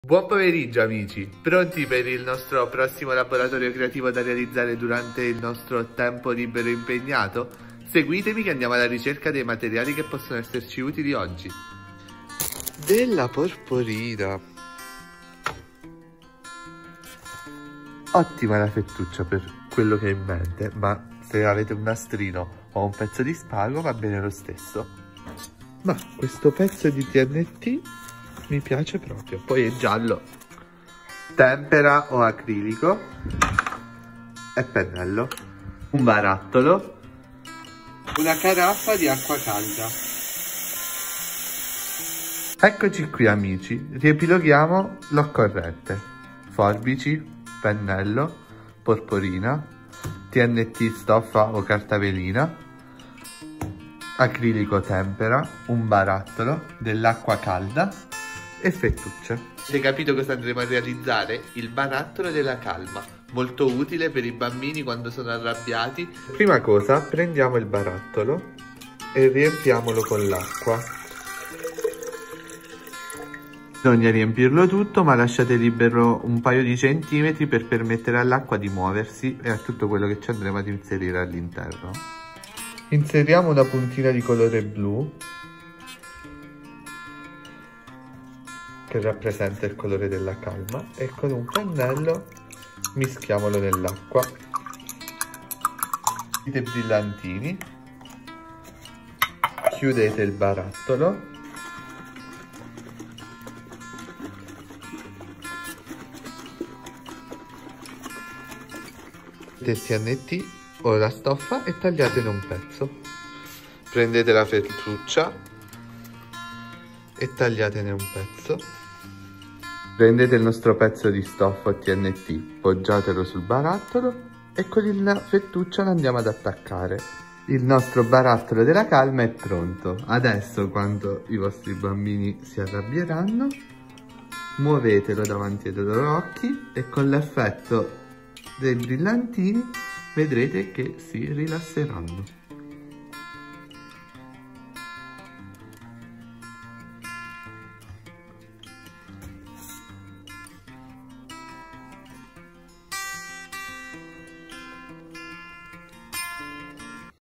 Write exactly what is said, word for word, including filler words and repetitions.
Buon pomeriggio amici, pronti per il nostro prossimo laboratorio creativo da realizzare durante il nostro tempo libero impegnato? Seguitemi che andiamo alla ricerca dei materiali che possono esserci utili oggi. Della porporina. Ottima la fettuccia per quello che è in mente, ma se avete un nastrino o un pezzo di spago va bene lo stesso. Ma questo pezzo di T N T mi piace proprio, poi è giallo. Tempera o acrilico e pennello, un barattolo, una caraffa di acqua calda. Eccoci qui amici, riepiloghiamo l'occorrente: forbici, pennello, porporina, T N T stoffa o carta velina, acrilico tempera, un barattolo, dell'acqua calda e fettuccia. Avete capito cosa andremo a realizzare? Il barattolo della calma, molto utile per i bambini quando sono arrabbiati. Prima cosa, prendiamo il barattolo e riempiamolo con l'acqua. Bisogna riempirlo tutto, ma lasciate libero un paio di centimetri per permettere all'acqua di muoversi e a tutto quello che ci andremo ad inserire all'interno. Inseriamo una puntina di colore blu che rappresenta il colore della calma e con un pennello mischiamolo nell'acqua. I brillantini, chiudete il barattolo del T N T o la stoffa e tagliatene un pezzo. Prendete la fettuccia e tagliatene un pezzo. Prendete il nostro pezzo di stoffa T N T, poggiatelo sul barattolo e con la fettuccia lo andiamo ad attaccare. Il nostro barattolo della calma è pronto. Adesso, quando i vostri bambini si arrabbieranno, muovetelo davanti ai loro occhi e con l'effetto dei brillantini vedrete che si rilasseranno.